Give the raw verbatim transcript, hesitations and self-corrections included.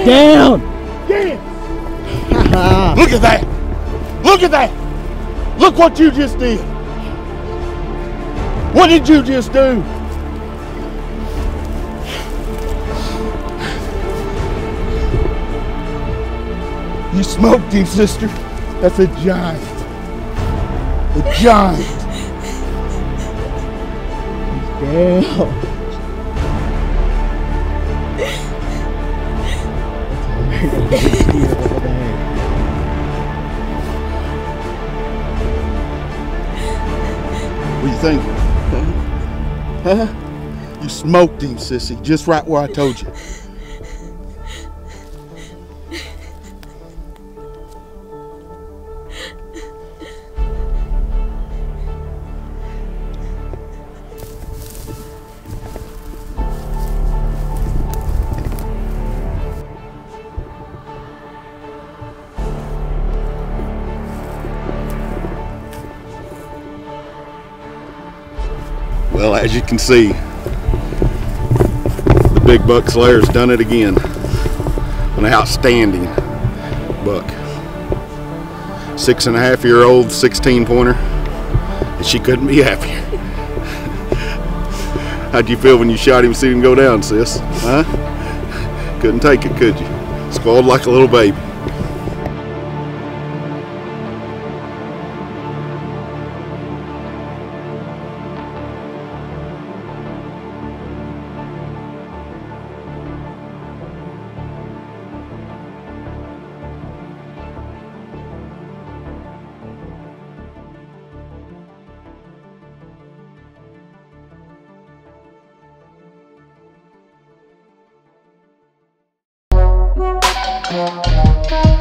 Get down! Get! Look at that! Look at that! Look what you just did! What did you just do? You smoked him, sister. That's a giant. A giant. He's down. What do you think? Huh? You smoked him, sissy, just right where I told you. Well, as you can see, the big buck slayer's done it again. An outstanding buck. Six and a half year old, sixteen pointer, and she couldn't be happier. How'd you feel when you shot him, see him go down, sis? Huh? Couldn't take it, could you? Spoiled like a little baby. We'll be right back.